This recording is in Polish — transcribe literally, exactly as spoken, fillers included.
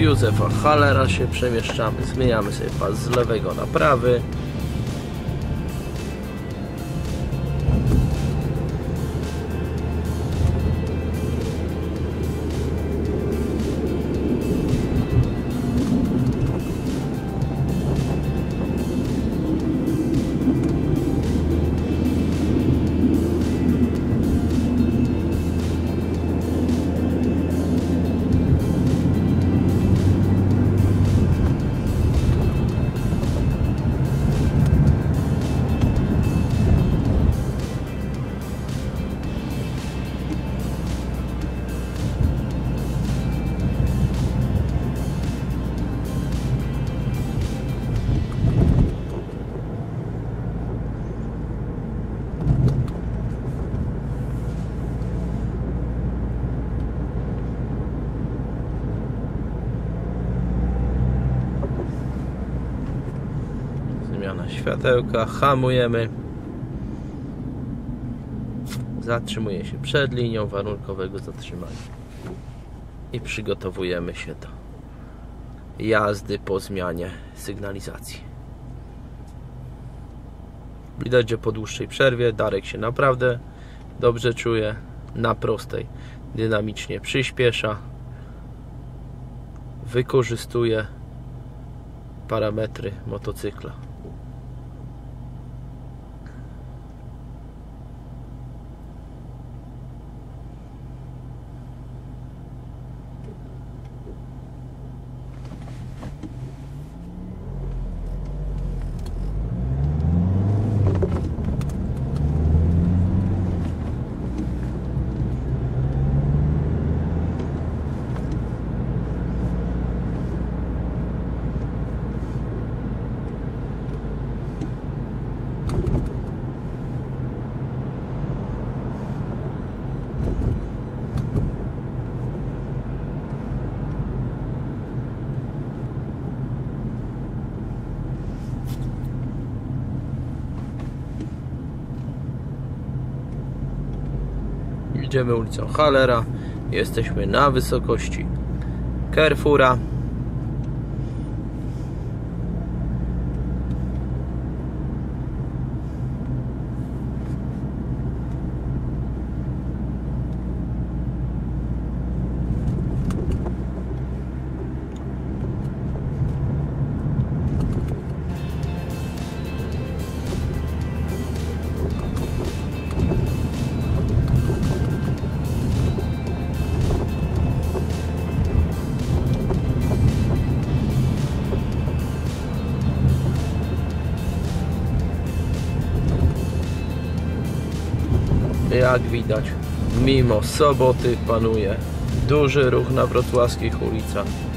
Józefa Hallera się przemieszczamy. Zmieniamy sobie pas z lewego na prawy. Zmiana światełka, hamujemy, zatrzymuje się przed linią warunkowego zatrzymania i przygotowujemy się do jazdy po zmianie sygnalizacji. Widać, że po dłuższej przerwie Darek się naprawdę dobrze czuje. Na prostej dynamicznie przyspiesza, wykorzystuje parametry motocykla. Idziemy ulicą Hallera. Jesteśmy na wysokości Carrefoura. Jak widać, mimo soboty panuje duży ruch na wrocławskich ulicach.